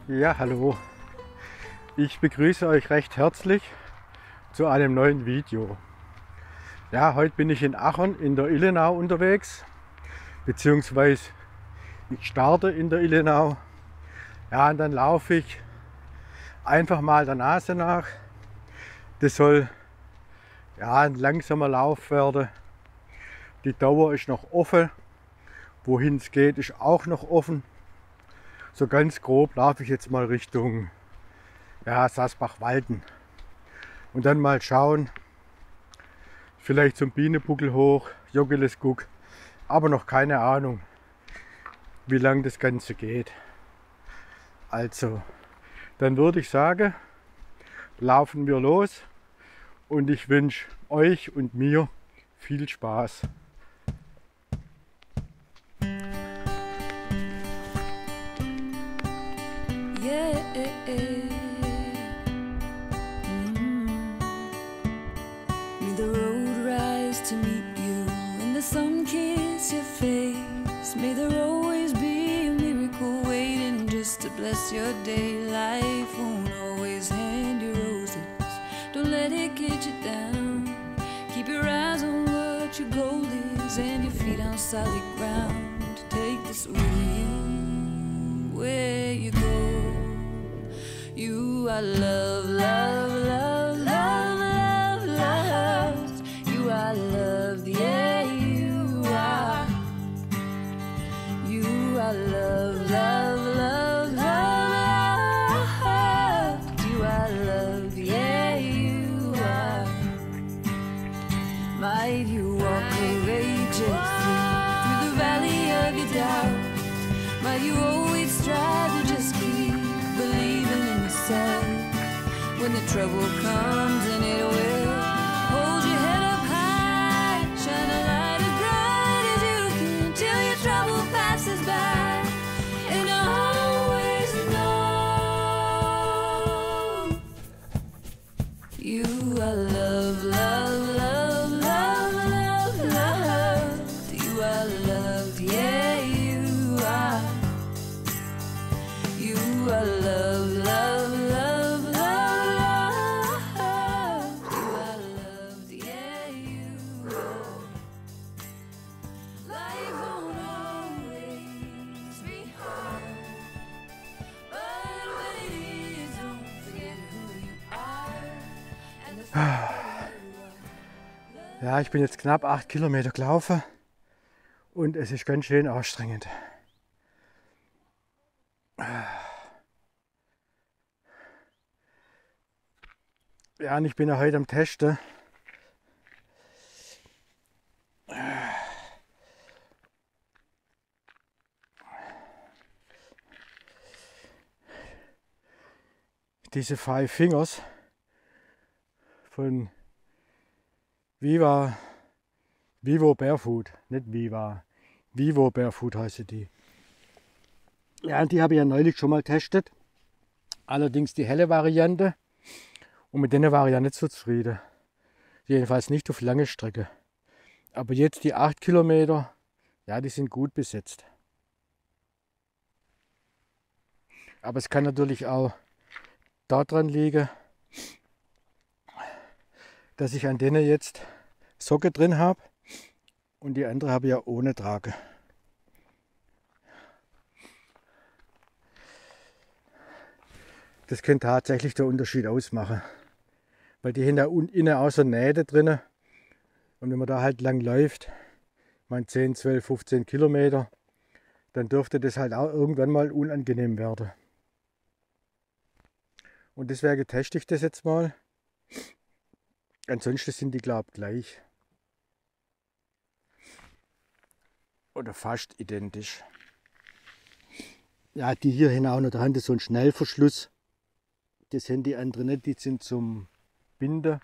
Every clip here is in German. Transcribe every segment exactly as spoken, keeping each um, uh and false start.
Ja, hallo. Ich begrüße euch recht herzlich zu einem neuen Video. Ja, heute bin ich in Aachen in der Illenau unterwegs, beziehungsweise ich starte in der Illenau. Ja, und dann laufe ich einfach mal der Nase nach. Das soll ja ein langsamer Lauf werden. Die Dauer ist noch offen. Wohin es geht, ist auch noch offen. So ganz grob laufe ich jetzt mal Richtung ja, Sasbach-Walden. Und dann mal schauen, vielleicht zum Bienenbuckel hoch, Joggelesguck, aber noch keine Ahnung, wie lang das Ganze geht. Also, dann würde ich sagen, laufen wir los und ich wünsche euch und mir viel Spaß. May there always be a miracle waiting just to bless your day. Life won't always hand you roses. Don't let it get you down. Keep your eyes on what your goal is and your feet on solid ground. Take this with you where you go. You are love, love, love, love, love, love. You are loved, yeah, you are. You are love, love, love, love, love. You are loved, yeah, you are. Might you walk courageously through the valley of your doubt. Might you always strive to just keep believing in yourself. When the trouble comes and it will, hold your head up high, shine a light as bright as you can till your trouble passes by. And always know you are love, love, love, love, love, love. You are loved, yeah, you are. You are love, love, love, love, love. You are loved, yeah, you are. Life won't always be hard, but when it is, don't forget who you are and the fact that you are. Ja, ich bin jetzt knapp acht Kilometer gelaufen und es ist ganz schön anstrengend. Ja, und ich bin ja heute am Testen. Diese Five Fingers von Viva, Vivo Barefoot, nicht Viva, Vivo Barefoot heißt die. Ja, die habe ich ja neulich schon mal getestet. Allerdings die helle Variante. Und mit denen war ich ja nicht so zufrieden. Jedenfalls nicht auf lange Strecke. Aber jetzt die acht Kilometer, ja, die sind gut besetzt. Aber es kann natürlich auch daran liegen, dass ich an denen jetzt Socke drin habe und die andere habe ich ja ohne Trage. Das könnte tatsächlich der Unterschied ausmachen, weil die haben da innen auch so Nähte drin und wenn man da halt lang läuft, ich meine zehn, zwölf, fünfzehn Kilometer, dann dürfte das halt auch irgendwann mal unangenehm werden. Und deswegen teste ich das jetzt mal. Ansonsten sind die, glaube ich, gleich. Oder fast identisch. Ja, die hier haben auch noch, da haben die so einen Schnellverschluss. Das haben die anderen nicht, die sind zum Binden.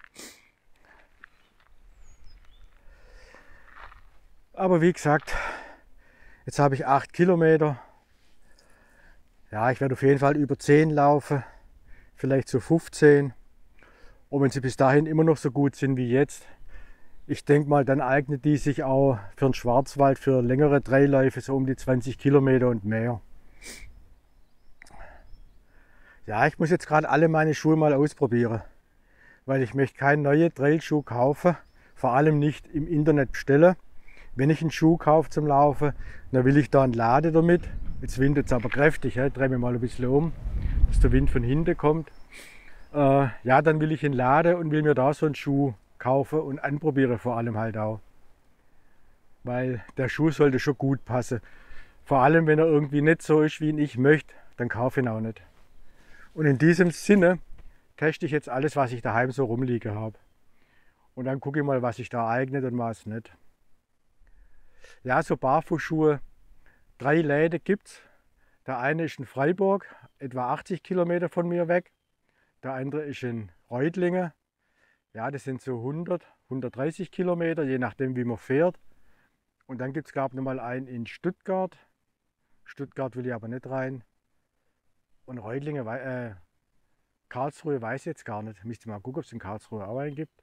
Aber wie gesagt, jetzt habe ich acht Kilometer. Ja, ich werde auf jeden Fall über zehn laufen, vielleicht so fünfzehn. Und wenn sie bis dahin immer noch so gut sind wie jetzt, ich denke mal, dann eignet die sich auch für den Schwarzwald, für längere Dreiläufe, so um die zwanzig Kilometer und mehr. Ja, ich muss jetzt gerade alle meine Schuhe mal ausprobieren, weil ich möchte keinen neuen Trailschuh kaufen, vor allem nicht im Internet bestellen. Wenn ich einen Schuh kaufe zum Laufen, dann will ich da einen Lade damit. Jetzt windet es aber kräftig, ich drehe mich mal ein bisschen um, dass der Wind von hinten kommt. Äh, ja, dann will ich ihn laden und will mir da so einen Schuh kaufen und anprobieren vor allem halt auch. Weil der Schuh sollte schon gut passen. Vor allem, wenn er irgendwie nicht so ist, wie ihn ich möchte, dann kaufe ich ihn auch nicht. Und in diesem Sinne teste ich jetzt alles, was ich daheim so rumliegen habe. Und dann gucke ich mal, was sich da eignet und was nicht. Ja, so Barfußschuhe, drei Läden gibt es. Der eine ist in Freiburg, etwa achtzig Kilometer von mir weg. Der andere ist in Reutlingen. Ja, das sind so hundert, hundertdreißig Kilometer, je nachdem wie man fährt. Und dann gibt es, glaube ich, nochmal einen in Stuttgart. Stuttgart will ich aber nicht rein. Und Reutlingen, äh, Karlsruhe weiß ich jetzt gar nicht. Müsste mal gucken, ob es in Karlsruhe auch einen gibt.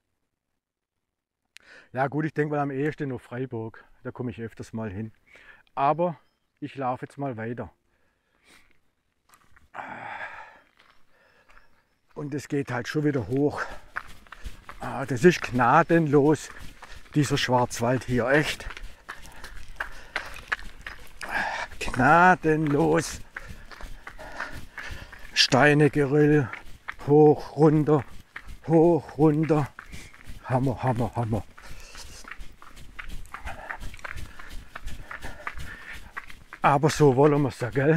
Ja gut, ich denke mal am ehesten nur Freiburg. Da komme ich öfters mal hin. Aber ich laufe jetzt mal weiter. Und es geht halt schon wieder hoch. Das ist gnadenlos, dieser Schwarzwald hier, echt. Gnadenlos. Steine, Geröll, hoch, runter, hoch, runter. Hammer, Hammer, Hammer. Aber so wollen wir es ja, gell?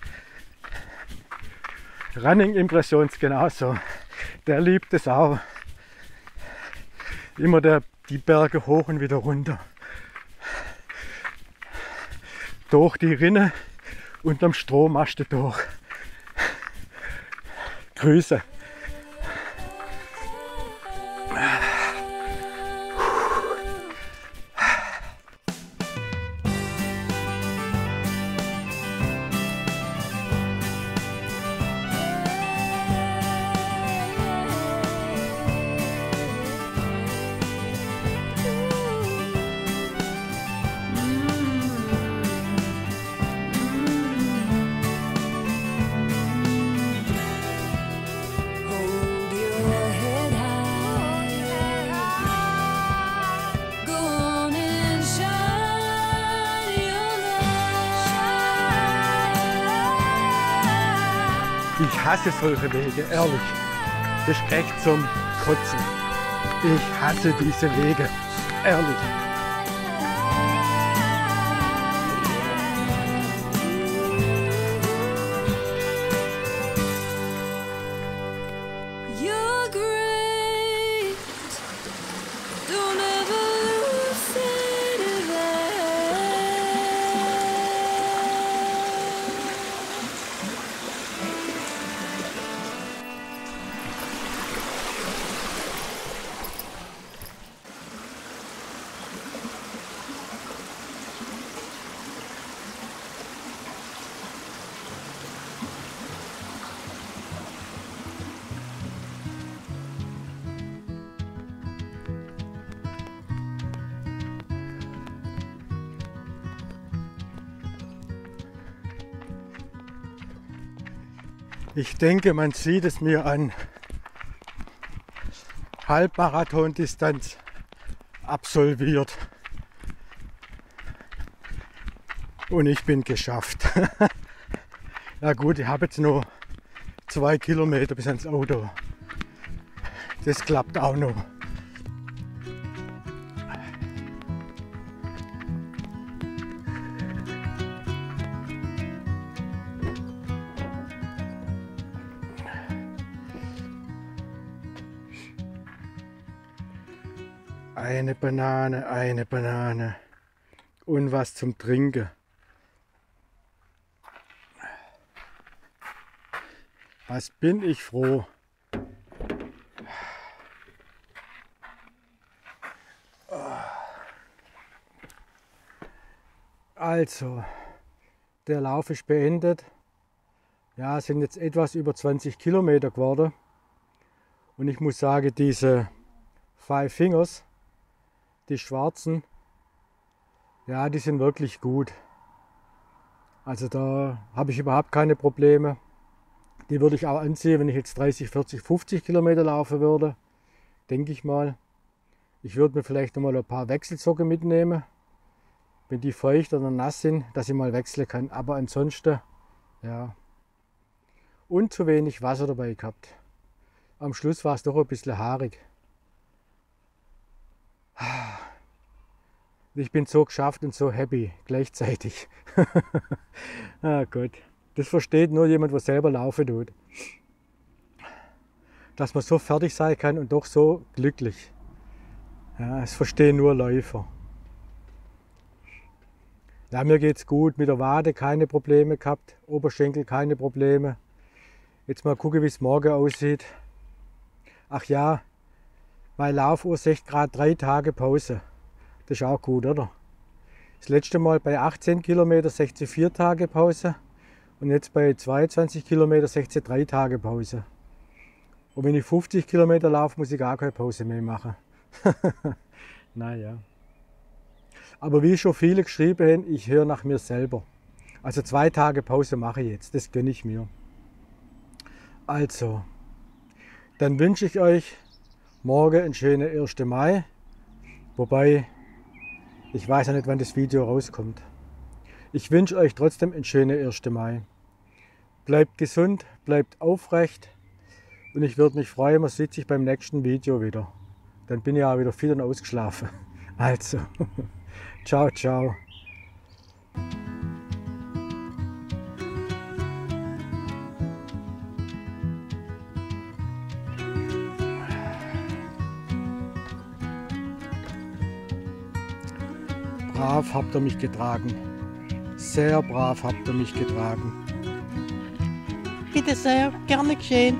Running Impressions genauso. Der liebt es auch. Immer der, die Berge hoch und wieder runter. Durch die Rinne unterm Strommaste durch. Grüße. Ich hasse solche Wege, ehrlich. Das ist echt zum Kotzen. Ich hasse diese Wege, ehrlich. You're great. Don't ever lose sight of that. Ich denke, man sieht es mir an. Halbmarathon-Distanz absolviert. Und ich bin geschafft. Ja gut, ich habe jetzt nur zwei Kilometer bis ans Auto. Das klappt auch noch. Eine Banane, eine Banane und was zum Trinken. Was bin ich froh. Also, der Lauf ist beendet. Ja, es sind jetzt etwas über zwanzig Kilometer geworden. Und ich muss sagen, diese Five Fingers, die schwarzen, ja, die sind wirklich gut. Also da habe ich überhaupt keine Probleme. Die würde ich auch anziehen, wenn ich jetzt dreißig, vierzig, fünfzig Kilometer laufen würde. Denke ich mal. Ich würde mir vielleicht noch mal ein paar Wechselsocken mitnehmen, wenn die feucht oder nass sind, dass ich mal wechseln kann. Aber ansonsten, ja. Und zu wenig Wasser dabei gehabt. Am Schluss war es doch ein bisschen haarig. Ich bin so geschafft und so happy gleichzeitig. Ah Gott, das versteht nur jemand, der selber laufen tut. Dass man so fertig sein kann und doch so glücklich. Ja, das verstehen nur Läufer. Ja, mir geht's gut, mit der Wade keine Probleme gehabt, Oberschenkel keine Probleme. Jetzt mal gucken, wie es morgen aussieht. Ach ja, meine Laufuhr sagt gerade drei Tage Pause. Das ist auch gut, oder? Das letzte Mal bei achtzehn Kilometer sechzehn vier Tage Pause und jetzt bei zweiundzwanzig Kilometer sechzehn drei Tage Pause. Und wenn ich fünfzig Kilometer laufe, muss ich gar keine Pause mehr machen. Naja. Aber wie schon viele geschrieben haben, ich höre nach mir selber. Also zwei Tage Pause mache ich jetzt, das gönne ich mir. Also, dann wünsche ich euch morgen einen schönen ersten Mai. Wobei, ich weiß ja nicht, wann das Video rauskommt. Ich wünsche euch trotzdem einen schönen ersten Mai. Bleibt gesund, bleibt aufrecht und ich würde mich freuen, man sieht sich beim nächsten Video wieder. Dann bin ich auch wieder fit und ausgeschlafen. Also, ciao, ciao. Brav habt ihr mich getragen. Sehr brav habt ihr mich getragen. Bitte sehr, gerne geschehen.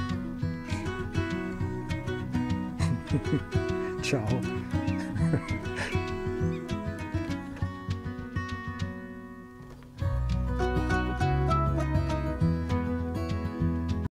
Ciao.